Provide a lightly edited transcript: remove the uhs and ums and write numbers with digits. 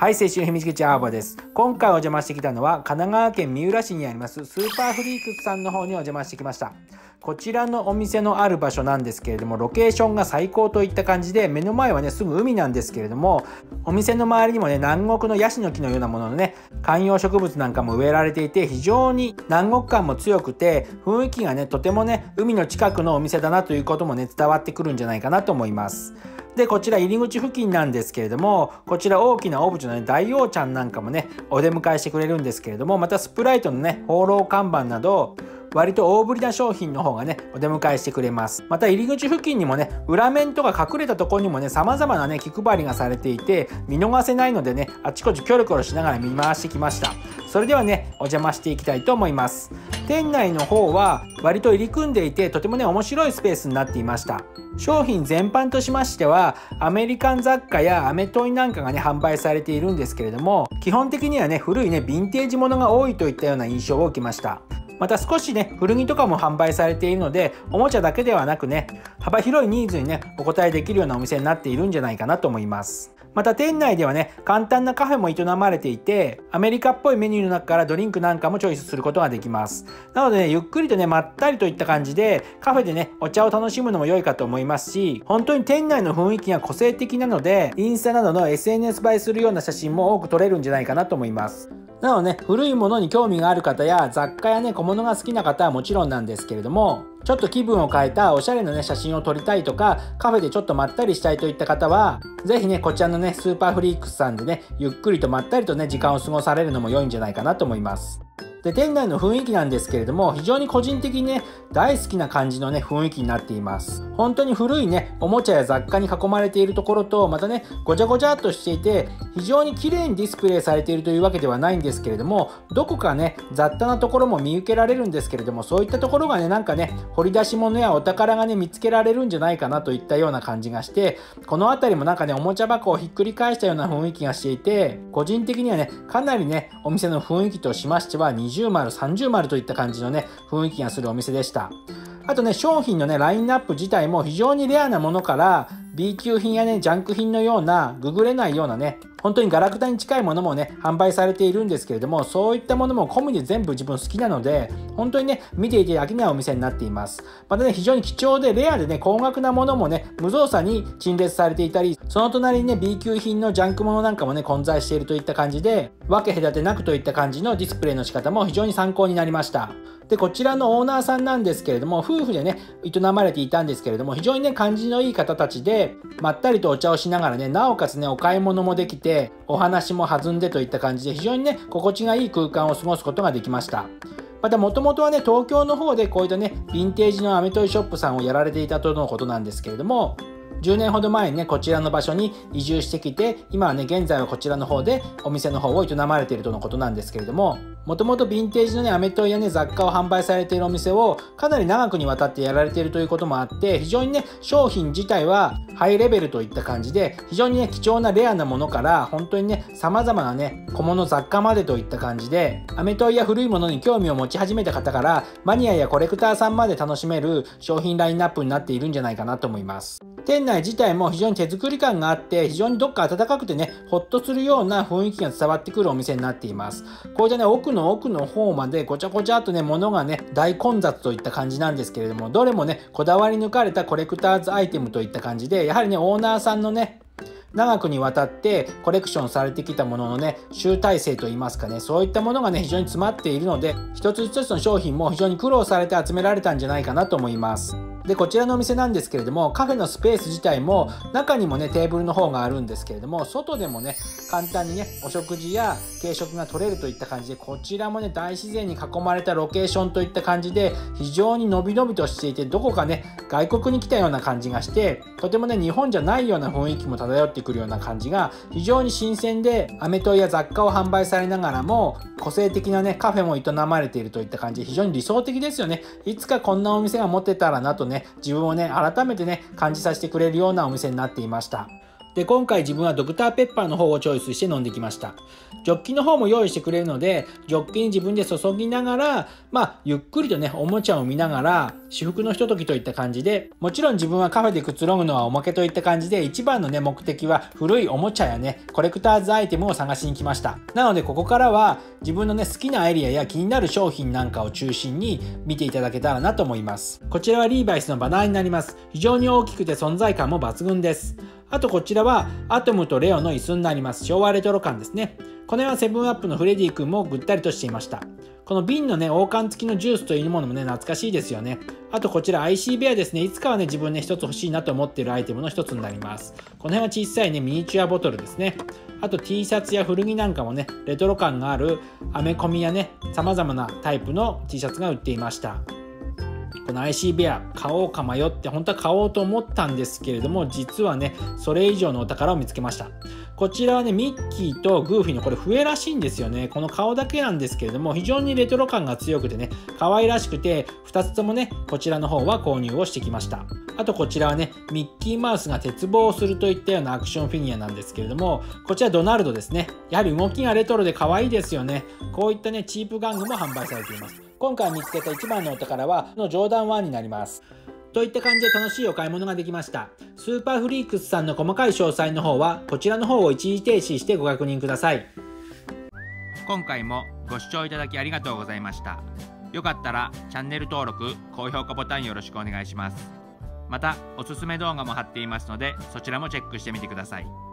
はい、青春秘密基地アーバです。今回お邪魔してきたのは神奈川県三浦市にありますスーパーフリークスさんの方にお邪魔してきました。こちらのお店のある場所なんですけれども、ロケーションが最高といった感じで、目の前はねすぐ海なんですけれども、お店の周りにもね南国のヤシの木のようなもののね観葉植物なんかも植えられていて、非常に南国感も強くて雰囲気がねとてもね海の近くのお店だなということもね伝わってくるんじゃないかなと思います。でこちら入り口付近なんですけれども、こちら大きなオブジェのね大王ちゃんなんかもねお出迎えしてくれるんですけれども、またスプライトのね放浪看板など割と大ぶりな商品の方がねお出迎えしてくれます。また入り口付近にもね裏面とか隠れたところにもね様々なね気配りがされていて、見逃せないのでねあちこちキョロキョロしながら見回してきました。それではねお邪魔していきたいと思います。店内の方は割と入り組んでいて、とてもね面白いスペースになっていました。商品全般としましてはアメリカン雑貨やアメトイなんかがね販売されているんですけれども、基本的にはね古いねヴィンテージものが多いといったような印象を受けました。また少しね古着とかも販売されているので、おもちゃだけではなくね幅広いニーズにねお応えできるようなお店になっているんじゃないかなと思います。また店内ではね簡単なカフェも営まれていて、アメリカっぽいメニューの中からドリンクなんかもチョイスすることができます。なのでねゆっくりとねまったりといった感じでカフェでねお茶を楽しむのも良いかと思いますし、本当に店内の雰囲気が個性的なのでインスタなどの SNS 映えするような写真も多く撮れるんじゃないかなと思います。なのでね古いものに興味がある方や雑貨やね小物が好きな方はもちろんなんですけれども、ちょっと気分を変えたおしゃれなね写真を撮りたいとか、カフェでちょっとまったりしたいといった方は是非ねこちらのねスーパーフリークスさんでねゆっくりとまったりとね時間を過ごされるのも良いんじゃないかなと思います。で店内の雰囲気なんですけれども、非常に個人的にね大好きな感じのね雰囲気になっています。本当に古いねおもちゃや雑貨に囲まれているところと、またねごちゃごちゃっとしていて非常に綺麗にディスプレイされているというわけではないんですけれども、どこかね雑多なところも見受けられるんですけれども、そういったところがねなんかね掘り出し物やお宝がね見つけられるんじゃないかなといったような感じがして、この辺りもなんかねおもちゃ箱をひっくり返したような雰囲気がしていて、個人的にはねかなりねお店の雰囲気としましては20丸30丸といった感じのね雰囲気がするお店でした。あとね商品のねラインナップ自体も非常にレアなものから B 級品やねジャンク品のようなググれないようなね本当にガラクタに近いものもね販売されているんですけれども、そういったものも込みで全部自分好きなので本当にね見ていて飽きないお店になっています。またね非常に貴重でレアでね高額なものもね無造作に陳列されていたり、その隣にね B 級品のジャンクものなんかもね混在しているといった感じで、分け隔てなくといった感じのディスプレイの仕方も非常に参考になりました。でこちらのオーナーさんなんですけれども、夫婦でね営まれていたんですけれども、非常にね感じのいい方たちでまったりとお茶をしながらね、なおかつねお買い物もできてお話も弾んでといった感じで、非常にね心地がいい空間を過ごすことができました。またもともとはね東京の方でこういったねヴィンテージのアメトイショップさんをやられていたとのことなんですけれども、10年ほど前にねこちらの場所に移住してきて、今はね現在はこちらの方でお店の方を営まれているとのことなんですけれども、もともとヴィンテージのねアメトイやね雑貨を販売されているお店をかなり長くにわたってやられているということもあって、非常にね商品自体はハイレベルといった感じで、非常にね貴重なレアなものから本当にね様々なね小物雑貨までといった感じで、アメトイや古いものに興味を持ち始めた方からマニアやコレクターさんまで楽しめる商品ラインナップになっているんじゃないかなと思います。店内自体も非常に手作り感があって、非常にどっか温かくてねホッとするような雰囲気が伝わってくるお店になっています。こういったね奥の方までごちゃごちゃっとね物がね大混雑といった感じなんですけれども、どれもねこだわり抜かれたコレクターズアイテムといった感じで、やはりねオーナーさんのね長くにわたってコレクションされてきたもののね集大成といいますかね、そういったものがね非常に詰まっているので、一つ一つの商品も非常に苦労されて集められたんじゃないかなと思います。でこちらのお店なんですけれども、カフェのスペース自体も中にもねテーブルの方があるんですけれども、外でもね簡単にねお食事や軽食が取れるといった感じで、こちらもね大自然に囲まれたロケーションといった感じで、非常にのびのびとしていて、どこかね外国に来たような感じがして、とてもね日本じゃないような雰囲気も漂ってくるような感じが非常に新鮮で、アメトイや雑貨を販売されながらも個性的なねカフェも営まれているといった感じで、非常に理想的ですよね。いつかこんなお店が持ってたらなとね自分をね改めてね感じさせてくれるようなお店になっていました。 で、今回自分はドクターペッパーの方をチョイスして飲んできました。ジョッキの方も用意してくれるので、ジョッキに自分で注ぎながら、ゆっくりとね、おもちゃを見ながら、至福のひとときといった感じで、もちろん自分はカフェでくつろぐのはおまけといった感じで、一番のね、目的は古いおもちゃやね、コレクターズアイテムを探しに来ました。なので、ここからは自分のね、好きなエリアや気になる商品なんかを中心に見ていただけたらなと思います。こちらはリーバイスのバナーになります。非常に大きくて存在感も抜群です。あとこちらはアトムとレオの椅子になります。昭和レトロ感ですね。この辺はセブンアップのフレディ君もぐったりとしていました。この瓶のね、王冠付きのジュースというものもね、懐かしいですよね。あとこちら IC ベアですね。いつかはね、自分ね、一つ欲しいなと思っているアイテムの一つになります。この辺は小さいね、ミニチュアボトルですね。あと T シャツや古着なんかもね、レトロ感があるアメコミやね、様々なタイプの T シャツが売っていました。この IC ベア買おうか迷って本当は買おうと思ったんですけれども、実はねそれ以上のお宝を見つけました。こちらはねミッキーとグーフィーのこれ笛らしいんですよね。この顔だけなんですけれども、非常にレトロ感が強くてね可愛らしくて、2つともねこちらの方は購入をしてきました。あとこちらはねミッキーマウスが鉄棒をするといったようなアクションフィギュアなんですけれども、こちらドナルドですね。やはり動きがレトロで可愛いですよね。こういったねチープ玩具も販売されています。今回見つけた一番のお宝はのジョーダン1になります。といった感じで楽しいお買い物ができました。スーパーフリークスさんの細かい詳細の方はこちらの方を一時停止してご確認ください。 今回もご視聴いただきありがとうございました。よかったらチャンネル登録、高評価ボタンよろしくお願いします。またおすすめ動画も貼っていますので、そちらもチェックしてみてください。